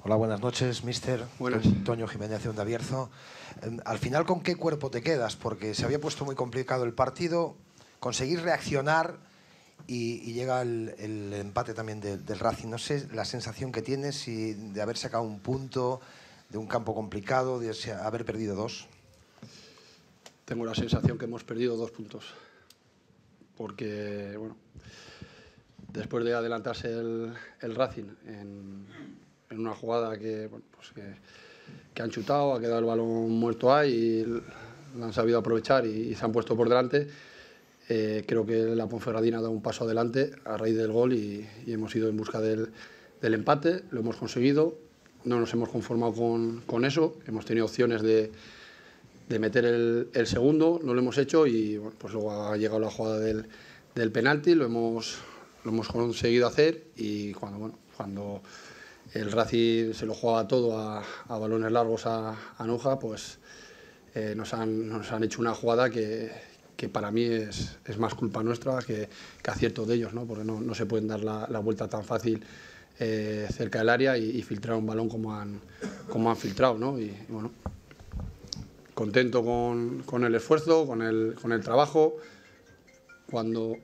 Hola, buenas noches, míster. Buenas. Toño Jiménez de Onda Bierzo. Al final, ¿con qué cuerpo te quedas? Porque se había puesto muy complicado el partido, conseguir reaccionar y llega el empate también del Racing. No sé la sensación que tienes de haber sacado un punto de un campo complicado, de haber perdido 2. Tengo la sensación que hemos perdido 2 puntos. Porque, bueno, después de adelantarse el Racing en una jugada que han chutado, ha quedado el balón muerto ahí y lo han sabido aprovechar y se han puesto por delante. Creo que la Ponferradina ha dado un paso adelante a raíz del gol y hemos ido en busca del empate, lo hemos conseguido, no nos hemos conformado con eso, hemos tenido opciones de meter el segundo, no lo hemos hecho y bueno, pues luego ha llegado la jugada del penalti, lo hemos conseguido hacer y cuando el Racing se lo jugaba todo a balones largos a Nuja, pues nos han hecho una jugada que para mí es más culpa nuestra que acierto de ellos, ¿no? Porque no se pueden dar la vuelta tan fácil cerca del área y filtrar un balón como han filtrado, ¿no? Y bueno, contento con el esfuerzo, con el trabajo. Cuando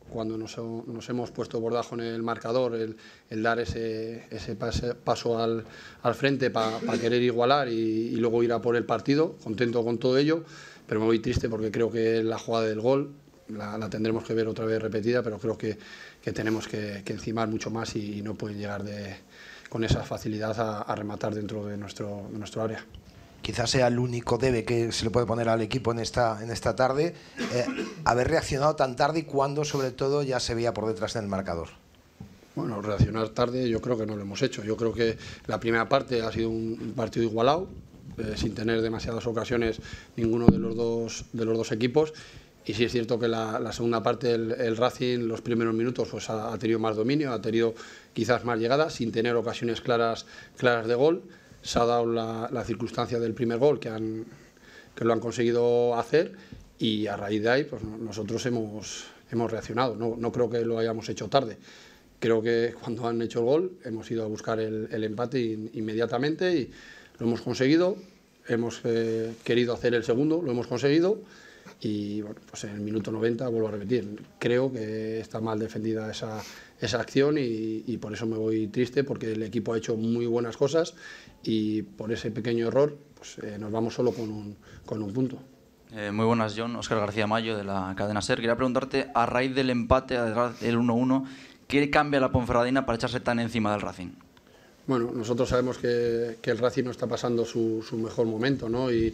nos hemos puesto por debajo en el marcador, el dar ese paso al frente para querer igualar y luego ir a por el partido, contento con todo ello, pero me voy triste porque creo que la jugada del gol la tendremos que ver otra vez repetida, pero creo que tenemos que encimar mucho más y no pueden llegar con esa facilidad a rematar dentro de nuestro área. Quizás sea el único debe que se le puede poner al equipo en esta tarde, haber reaccionado tan tarde y cuando sobre todo ya se veía por detrás del marcador. Bueno, reaccionar tarde yo creo que no lo hemos hecho. Yo creo que la primera parte ha sido un partido igualado, sin tener demasiadas ocasiones ninguno de los dos equipos. Y sí es cierto que la segunda parte el Racing, los primeros minutos, pues ha tenido más dominio, ha tenido quizás más llegadas, sin tener ocasiones claras de gol. Se ha dado la circunstancia del primer gol que lo han conseguido hacer y a raíz de ahí pues nosotros hemos reaccionado. No creo que lo hayamos hecho tarde. Creo que cuando han hecho el gol hemos ido a buscar el empate inmediatamente y lo hemos conseguido. Hemos querido hacer el segundo, lo hemos conseguido y bueno, pues en el minuto 90 vuelvo a repetir. Creo que está mal defendida esa acción y por eso me voy triste, porque el equipo ha hecho muy buenas cosas y por ese pequeño error pues, nos vamos solo con un punto. Muy buenas, John. Óscar García Mayo, de la cadena SER. Quería preguntarte, a raíz del empate, el 1-1, ¿qué cambia la Ponferradina para echarse tan encima del Racing? Bueno, nosotros sabemos que el Racing no está pasando su mejor momento, ¿no? Y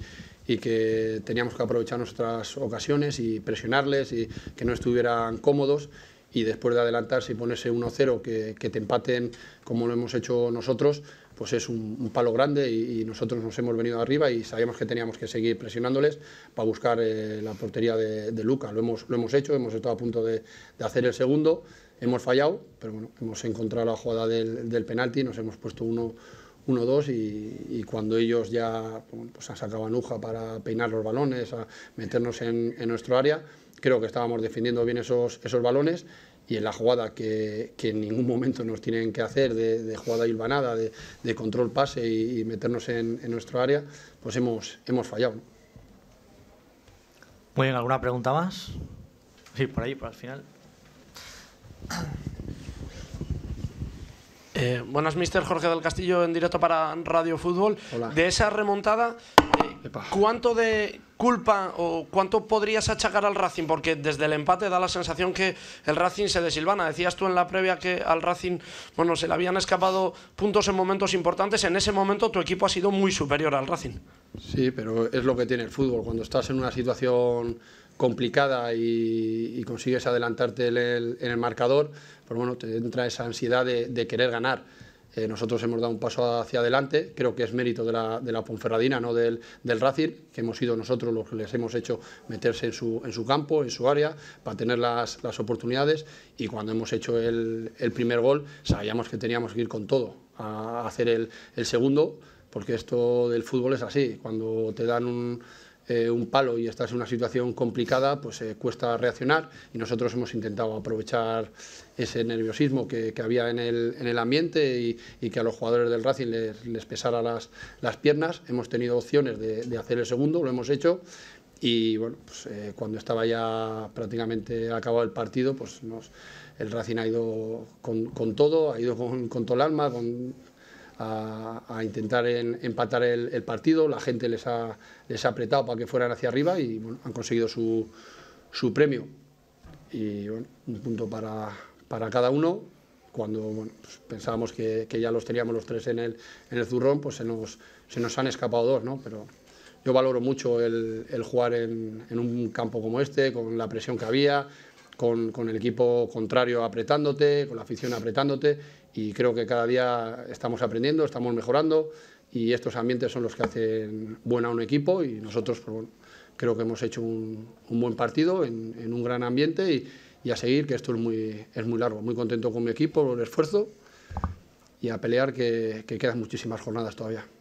que teníamos que aprovechar nuestras ocasiones y presionarles y que no estuvieran cómodos. Y después de adelantarse y ponerse 1-0, que te empaten como lo hemos hecho nosotros, pues es un palo grande y nosotros nos hemos venido arriba y sabíamos que teníamos que seguir presionándoles para buscar la portería de Luca. Lo hemos hecho, hemos estado a punto de hacer el segundo, hemos fallado, pero bueno, hemos encontrado la jugada del penalti, nos hemos puesto 1-2 y cuando ellos ya pues han sacado a Nuja para peinar los balones, a meternos en nuestro área, creo que estábamos defendiendo bien esos balones y en la jugada que en ningún momento nos tienen que hacer de jugada hilvanada, de control pase y meternos en nuestro área, pues hemos fallado. Muy bien, ¿alguna pregunta más? Sí, por ahí, por al final. Buenas, mister. Jorge del Castillo, en directo para Radio Fútbol. Hola. De esa remontada, ¿cuánto de culpa o cuánto podrías achacar al Racing? Porque desde el empate da la sensación que el Racing se desilvana. Decías tú en la previa que al Racing, bueno, se le habían escapado puntos en momentos importantes. En ese momento tu equipo ha sido muy superior al Racing. Sí, pero es lo que tiene el fútbol. Cuando estás en una situación complicada y consigues adelantarte en el marcador, pues bueno, te entra esa ansiedad de querer ganar. Nosotros hemos dado un paso hacia adelante, creo que es mérito de la Ponferradina, no del Racing, que hemos sido nosotros los que les hemos hecho meterse en su campo, en su área, para tener las oportunidades, y cuando hemos hecho el primer gol sabíamos que teníamos que ir con todo a hacer el segundo, porque esto del fútbol es así, cuando te dan un palo y estás en una situación complicada, pues cuesta reaccionar, y nosotros hemos intentado aprovechar ese nerviosismo que había en el ambiente y que a los jugadores del Racing les pesara las piernas. Hemos tenido opciones de hacer el segundo, lo hemos hecho, y bueno, pues, cuando estaba ya prácticamente acabado el partido, pues el Racing ha ido con todo, ha ido con todo el alma, a intentar empatar el partido. La gente les ha apretado para que fueran hacia arriba y bueno, han conseguido su premio. Y bueno, un punto para cada uno. Cuando bueno, pues pensábamos que ya los teníamos los tres en el zurrón, pues se nos han escapado dos, ¿no? Pero yo valoro mucho el jugar en un campo como este, con la presión que había, con el equipo contrario apretándote, con la afición apretándote, y creo que cada día estamos aprendiendo, estamos mejorando, y estos ambientes son los que hacen bueno a un equipo, y nosotros pues, bueno, creo que hemos hecho un buen partido en un gran ambiente, y a seguir, que esto es muy largo. Muy contento con mi equipo, por el esfuerzo, y a pelear, que quedan muchísimas jornadas todavía.